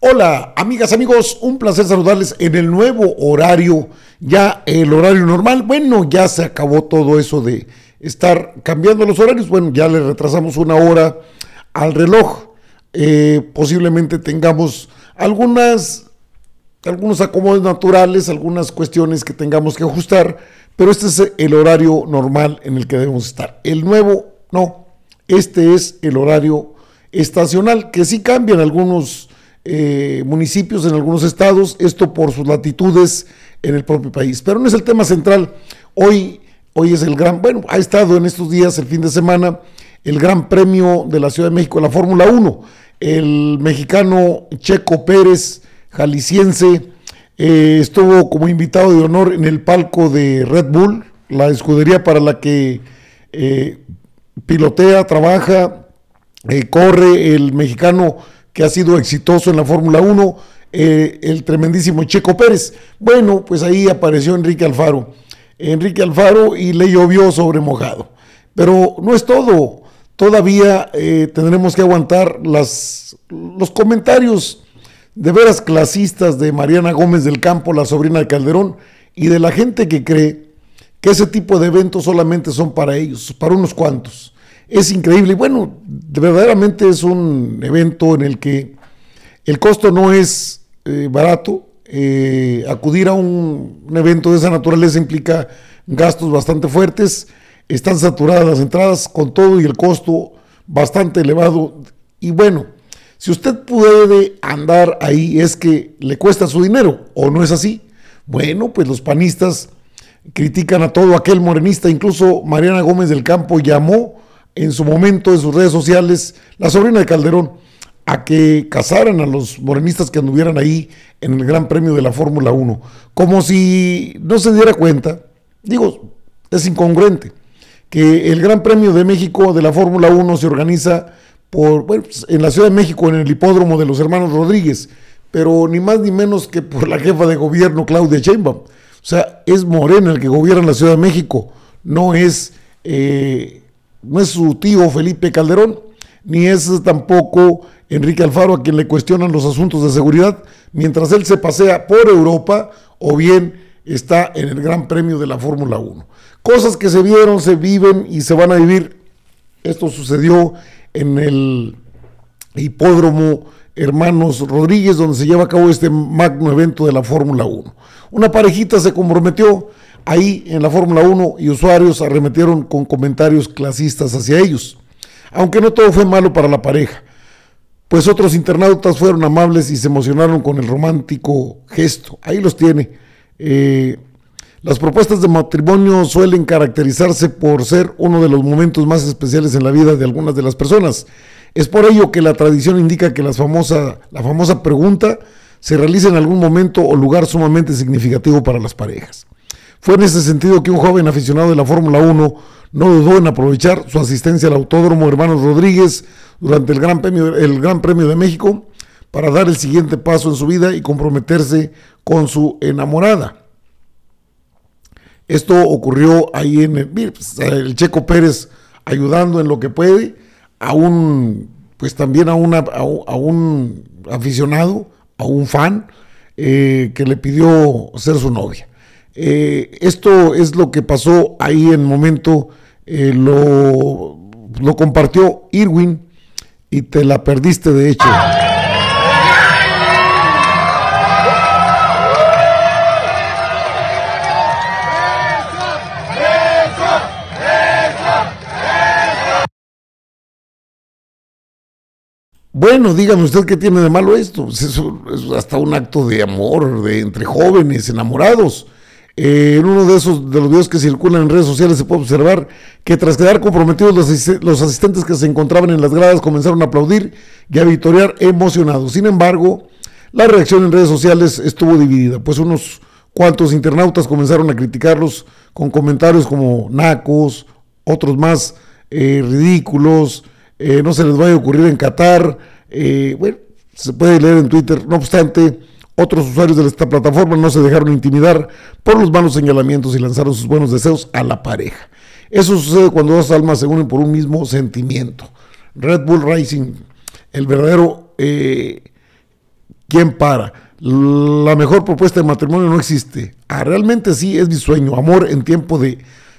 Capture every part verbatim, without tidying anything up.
Hola, amigas, amigos, un placer saludarles en el nuevo horario, ya el horario normal. Bueno, ya se acabó todo eso de estar cambiando los horarios. Bueno, ya le retrasamos una hora al reloj. Eh, posiblemente tengamos algunas, algunos acomodos naturales, algunas cuestiones que tengamos que ajustar, pero este es el horario normal en el que debemos estar. El nuevo, no, este es el horario estacional, que sí cambian algunos Eh, municipios en algunos estados, esto por sus latitudes en el propio país, pero no es el tema central. Hoy, hoy es el gran, bueno, ha estado en estos días, el fin de semana, el Gran Premio de la Ciudad de México, la Fórmula uno, el mexicano Checo Pérez, jalisciense, eh, estuvo como invitado de honor en el palco de Red Bull, la escudería para la que eh, pilotea, trabaja, eh, corre el mexicano que ha sido exitoso en la Fórmula uno, eh, el tremendísimo Checo Pérez. Bueno, pues ahí apareció Enrique Alfaro, Enrique Alfaro y le llovió sobre mojado. Pero no es todo, todavía eh, tendremos que aguantar las, los comentarios de veras clasistas de Mariana Gómez del Campo, la sobrina de Calderón, y de la gente que cree que ese tipo de eventos solamente son para ellos, para unos cuantos. Es increíble, y bueno, verdaderamente es un evento en el que el costo no es eh, barato. Eh, acudir a un, un evento de esa naturaleza implica gastos bastante fuertes, están saturadas las entradas con todo y el costo bastante elevado, y bueno, si usted puede andar ahí es que le cuesta su dinero, ¿o no es así? Bueno, pues los panistas critican a todo aquel morenista, incluso Mariana Gómez del Campo llamó en su momento en sus redes sociales, la sobrina de Calderón, a que cazaran a los morenistas que anduvieran ahí en el Gran Premio de la Fórmula uno, como si no se diera cuenta. Digo, es incongruente que el Gran Premio de México de la Fórmula uno se organiza por, bueno, pues, en la Ciudad de México, en el hipódromo de los hermanos Rodríguez, pero ni más ni menos que por la jefa de gobierno Claudia Sheinbaum. O sea, es Morena el que gobierna la Ciudad de México, no es... Eh, no es su tío Felipe Calderón, ni es tampoco Enrique Alfaro, a quien le cuestionan los asuntos de seguridad, mientras él se pasea por Europa o bien está en el Gran Premio de la Fórmula uno. Cosas que se vieron, se viven y se van a vivir. Esto sucedió en el hipódromo Hermanos Rodríguez, donde se lleva a cabo este magno evento de la Fórmula uno. Una parejita se comprometió ahí en la Fórmula uno y usuarios arremetieron con comentarios clasistas hacia ellos. Aunque no todo fue malo para la pareja, pues otros internautas fueron amables y se emocionaron con el romántico gesto. Ahí los tiene. Eh, las propuestas de matrimonio suelen caracterizarse por ser uno de los momentos más especiales en la vida de algunas de las personas. Es por ello que la tradición indica que las famosa, la famosa pregunta se realiza en algún momento o lugar sumamente significativo para las parejas. Fue en ese sentido que un joven aficionado de la Fórmula uno no dudó en aprovechar su asistencia al Autódromo Hermanos Rodríguez durante el Gran Premio, el Gran Premio de México para dar el siguiente paso en su vida y comprometerse con su enamorada. Esto ocurrió ahí en el, pues, el Checo Pérez ayudando en lo que puede a un, pues también a, una, a, a un aficionado, a un fan eh, que le pidió ser su novia. Eh, esto es lo que pasó ahí en el momento, eh, lo, lo compartió Irwin y te la perdiste de hecho. Bueno, dígame usted qué tiene de malo esto. Pues eso es hasta un acto de amor de entre jóvenes enamorados. Eh, en uno de esos de los videos que circulan en redes sociales se puede observar que tras quedar comprometidos los, asist los asistentes que se encontraban en las gradas comenzaron a aplaudir y a victoriar emocionados. Sin embargo, la reacción en redes sociales estuvo dividida, pues unos cuantos internautas comenzaron a criticarlos con comentarios como nacos, otros más eh, ridículos, eh, no se les vaya a ocurrir en Qatar, eh, bueno, se puede leer en Twitter. No obstante, otros usuarios de esta plataforma no se dejaron intimidar por los malos señalamientos y lanzaron sus buenos deseos a la pareja. Eso sucede cuando dos almas se unen por un mismo sentimiento. Red Bull Racing, el verdadero eh, ¿quién para? La mejor propuesta de matrimonio no existe. Ah, realmente sí, es mi sueño. Amor en tiempo de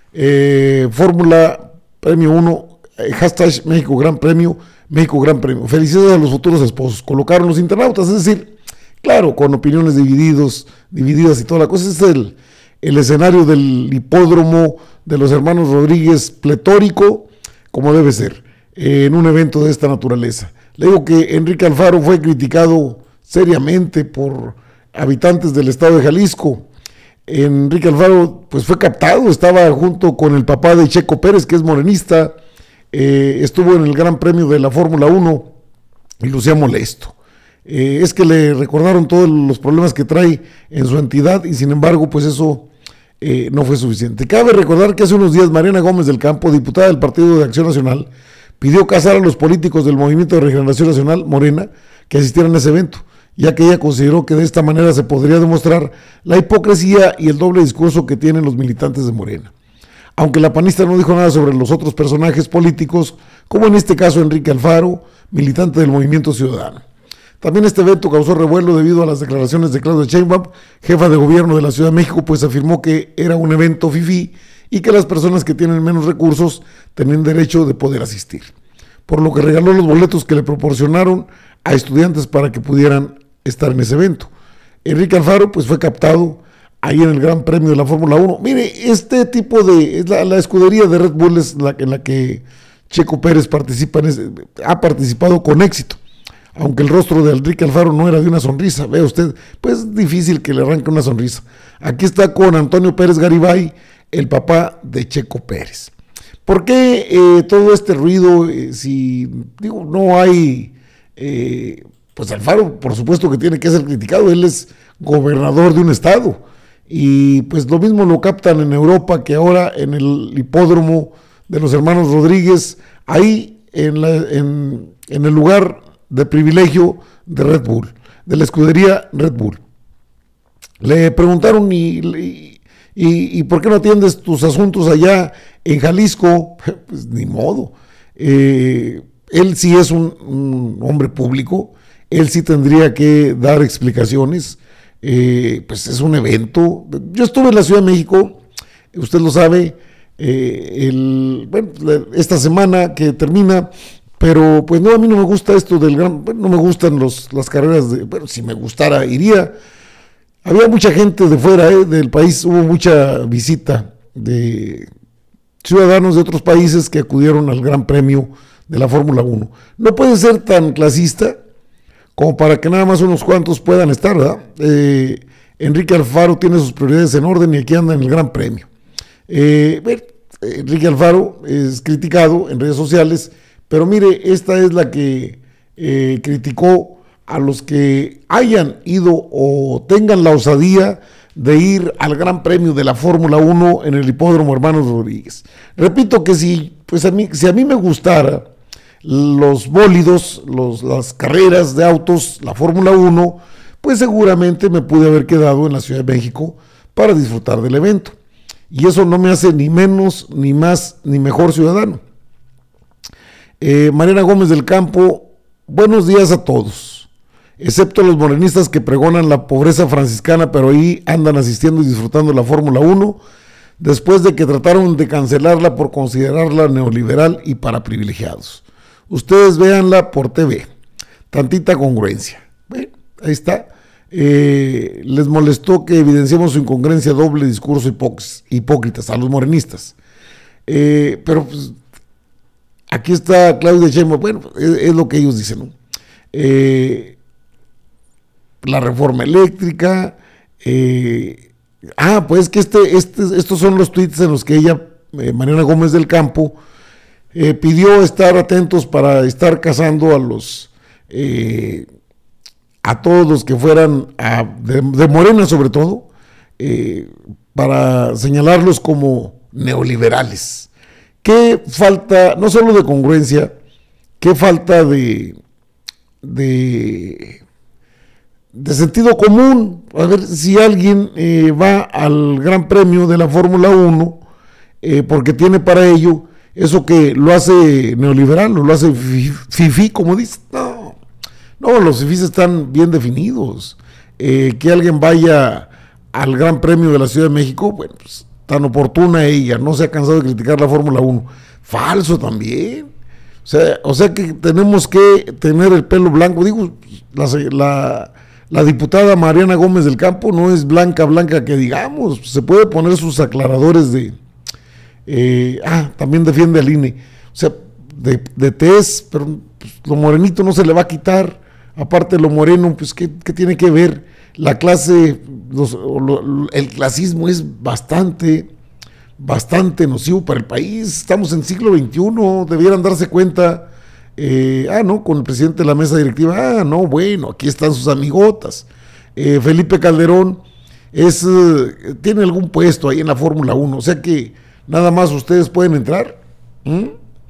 eh, Fórmula Premio uno, eh, hashtag México Gran Premio, México Gran Premio. Felicidades a los futuros esposos. Colocaron los internautas, es decir, claro, con opiniones divididos, divididas y toda la cosa. Este es el, el escenario del hipódromo de los hermanos Rodríguez pletórico, como debe ser, eh, en un evento de esta naturaleza. Le digo que Enrique Alfaro fue criticado seriamente por habitantes del estado de Jalisco. Enrique Alfaro pues fue captado, estaba junto con el papá de Checo Pérez, que es morenista, eh, estuvo en el Gran Premio de la Fórmula uno y lucía molesto. Eh, es que le recordaron todos los problemas que trae en su entidad y sin embargo pues eso eh, no fue suficiente. Cabe recordar que hace unos días Mariana Gómez del Campo, diputada del Partido de Acción Nacional, pidió casar a los políticos del Movimiento de Regeneración Nacional, Morena, que asistieran a ese evento, ya que ella consideró que de esta manera se podría demostrar la hipocresía y el doble discurso que tienen los militantes de Morena. Aunque la panista no dijo nada sobre los otros personajes políticos, como en este caso Enrique Alfaro, militante del Movimiento Ciudadano. También este evento causó revuelo debido a las declaraciones de Claudia Sheinbaum, jefa de gobierno de la Ciudad de México, pues afirmó que era un evento fifí y que las personas que tienen menos recursos tenían derecho de poder asistir, por lo que regaló los boletos que le proporcionaron a estudiantes para que pudieran estar en ese evento. Enrique Alfaro pues fue captado ahí en el Gran Premio de la Fórmula uno. Mire, este tipo de, es la, la escudería de Red Bull es la en la que Checo Pérez participa en ese, ha participado con éxito, aunque el rostro de Enrique Alfaro no era de una sonrisa, vea usted, pues es difícil que le arranque una sonrisa. Aquí está con Antonio Pérez Garibay, el papá de Checo Pérez. ¿Por qué eh, todo este ruido? Eh, si, digo, no hay, eh, pues Alfaro, por supuesto que tiene que ser criticado, él es gobernador de un estado, y pues lo mismo lo captan en Europa, que ahora en el hipódromo de los hermanos Rodríguez, ahí en, la, en, en el lugar de privilegio de Red Bull, de la escudería Red Bull. Le preguntaron, ¿y, y, y, y por qué no atiendes tus asuntos allá en Jalisco? Pues ni modo. Eh, él sí es un, un hombre público, él sí tendría que dar explicaciones. Eh, pues es un evento. Yo estuve en la Ciudad de México, usted lo sabe, eh, el, bueno, esta semana que termina, pero pues no, a mí no me gusta esto del gran, bueno, no me gustan los, las carreras, de, bueno, si me gustara iría. Había mucha gente de fuera eh, del país, hubo mucha visita de ciudadanos de otros países que acudieron al Gran Premio de la Fórmula uno. No puede ser tan clasista como para que nada más unos cuantos puedan estar, ¿verdad? Eh, Enrique Alfaro tiene sus prioridades en orden y aquí anda en el Gran Premio. Eh, bueno, Enrique Alfaro es criticado en redes sociales, pero mire, esta es la que eh, criticó a los que hayan ido o tengan la osadía de ir al Gran Premio de la Fórmula uno en el hipódromo Hermanos Rodríguez. Repito que si, pues a mí, si a mí me gustara los bólidos, los, las carreras de autos, la Fórmula uno, pues seguramente me pude haber quedado en la Ciudad de México para disfrutar del evento. Y eso no me hace ni menos, ni más, ni mejor ciudadano. Eh, Mariana Gómez del Campo, buenos días a todos, excepto los morenistas que pregonan la pobreza franciscana, pero ahí andan asistiendo y disfrutando la Fórmula uno, después de que trataron de cancelarla por considerarla neoliberal y para privilegiados. Ustedes véanla por T V, tantita congruencia. Bueno, ahí está. Eh, les molestó que evidenciemos su incongruencia, doble discurso hipócritas a los morenistas. Eh, pero pues, aquí está Claudia Sheinbaum, bueno, es, es lo que ellos dicen, ¿no? Eh, la reforma eléctrica, eh, ah, pues que este, este, estos son los tweets en los que ella, eh, Mariana Gómez del Campo, eh, pidió estar atentos para estar cazando a los, eh, a todos los que fueran a, de, de Morena sobre todo, eh, para señalarlos como neoliberales. Qué falta, no solo de congruencia, qué falta de, de, de sentido común. A ver si alguien eh, va al Gran Premio de la Fórmula uno eh, porque tiene para ello eso que lo hace neoliberal o lo hace fifí, como dice. No, No, los fifís están bien definidos. Eh, que alguien vaya al Gran Premio de la Ciudad de México, bueno, pues tan oportuna ella, no se ha cansado de criticar la Fórmula uno. Falso también. O sea, o sea que tenemos que tener el pelo blanco. Digo, la, la, la diputada Mariana Gómez del Campo no es blanca, blanca que digamos. Se puede poner sus aclaradores de... Eh, ah, también defiende al I N E. O sea, de, de tez, pero pues, lo morenito no se le va a quitar. Aparte lo moreno, pues ¿qué, qué tiene que ver? La clase, los, lo, el clasismo es bastante, bastante nocivo para el país. Estamos en siglo veintiuno, debieran darse cuenta. Eh, ah, no, con el presidente de la mesa directiva, ah, no, bueno, aquí están sus amigotas. Eh, Felipe Calderón es, eh, tiene algún puesto ahí en la Fórmula uno, o sea que nada más ustedes pueden entrar. ¿Mm?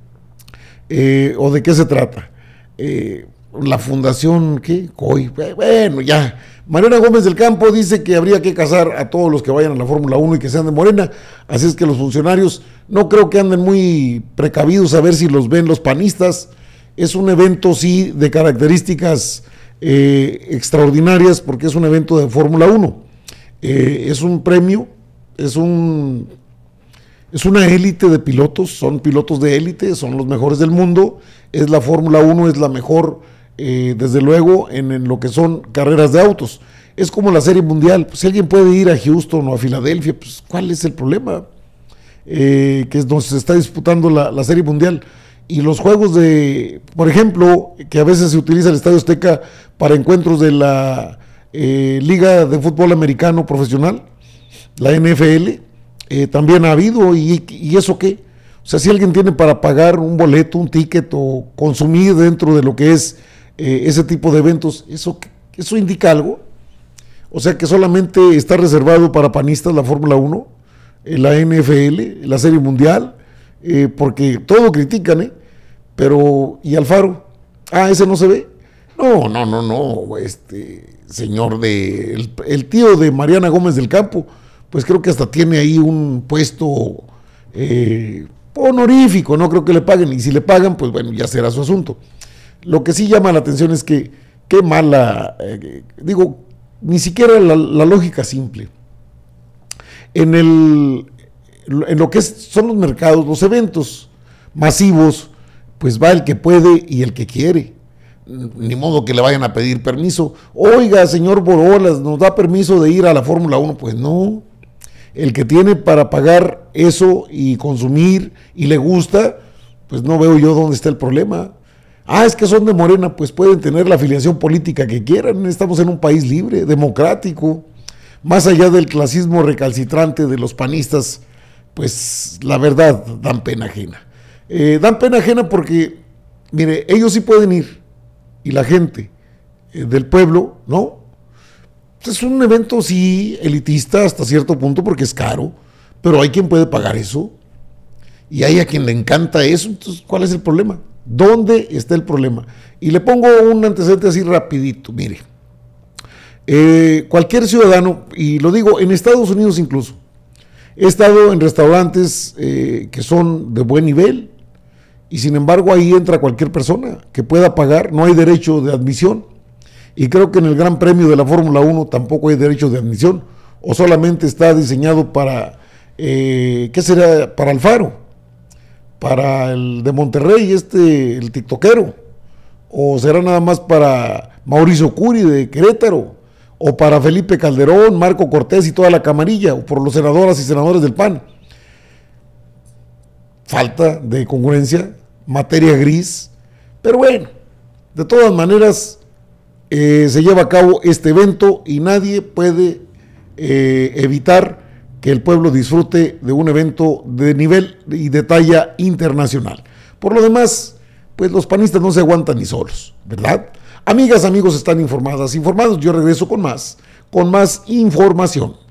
Eh, ¿O de qué se trata? Eh, la fundación, ¿qué? COI. Bueno, ya. Mariana Gómez del Campo dice que habría que casar a todos los que vayan a la Fórmula uno y que sean de Morena, así es que los funcionarios no creo que anden muy precavidos a ver si los ven los panistas. Es un evento, sí, de características eh, extraordinarias, porque es un evento de Fórmula uno. Eh, es un premio, es un... Es una élite de pilotos, son pilotos de élite, son los mejores del mundo. Es la Fórmula uno, es la mejor, eh, desde luego, en, en lo que son carreras de autos. Es como la Serie Mundial. Pues, si alguien puede ir a Houston o a Filadelfia, pues ¿cuál es el problema? Eh, que es donde se está disputando la, la Serie Mundial. Y los juegos de, por ejemplo, que a veces se utiliza el Estadio Azteca para encuentros de la eh, Liga de Fútbol Americano Profesional, la N F L, Eh, también ha habido, y, y eso qué, o sea, si alguien tiene para pagar un boleto, un ticket o consumir dentro de lo que es eh, ese tipo de eventos, eso, eso indica algo. O sea que solamente está reservado para panistas la Fórmula uno, eh, la N F L, la Serie Mundial, eh, porque todo critican, ¿eh? Pero, ¿y Alfaro? Ah, ese no se ve. No, no, no, no, este señor de, el, el tío de Mariana Gómez del Campo, pues creo que hasta tiene ahí un puesto eh, honorífico, no creo que le paguen, y si le pagan, pues bueno, ya será su asunto. Lo que sí llama la atención es que, qué mala, eh, digo, ni siquiera la, la lógica simple. En, el, en lo que es, son los mercados, los eventos masivos, pues va el que puede y el que quiere. Ni modo que le vayan a pedir permiso. Oiga, señor Borolas, ¿nos da permiso de ir a la Fórmula uno? Pues no. El que tiene para pagar eso y consumir y le gusta, pues no veo yo dónde está el problema. Ah, es que son de Morena, pues pueden tener la afiliación política que quieran. Estamos en un país libre, democrático. Más allá del clasismo recalcitrante de los panistas, pues la verdad dan pena ajena. Eh, dan pena ajena porque, mire, ellos sí pueden ir, y la gente eh, del pueblo, ¿no? Es un evento, sí, elitista hasta cierto punto porque es caro, pero hay quien puede pagar eso y hay a quien le encanta eso. Entonces, ¿cuál es el problema? ¿Dónde está el problema? Y le pongo un antecedente así rapidito, mire. Eh, cualquier ciudadano, y lo digo en Estados Unidos incluso, he estado en restaurantes eh, que son de buen nivel y sin embargo ahí entra cualquier persona que pueda pagar, no hay derecho de admisión. Y creo que en el Gran Premio de la Fórmula uno tampoco hay derecho de admisión, o solamente está diseñado para, eh, ¿qué será? Para Alfaro, para el de Monterrey, este, el tiktokero, o será nada más para Mauricio Curi de Querétaro, o para Felipe Calderón, Marco Cortés y toda la camarilla, o por los senadoras y senadores del P A N. Falta de congruencia, materia gris, pero bueno, de todas maneras, Eh, se lleva a cabo este evento y nadie puede eh, evitar que el pueblo disfrute de un evento de nivel y de talla internacional. Por lo demás, pues los panistas no se aguantan ni solos, ¿verdad? Amigas, amigos, están informadas, informados. Yo regreso con más, con más información.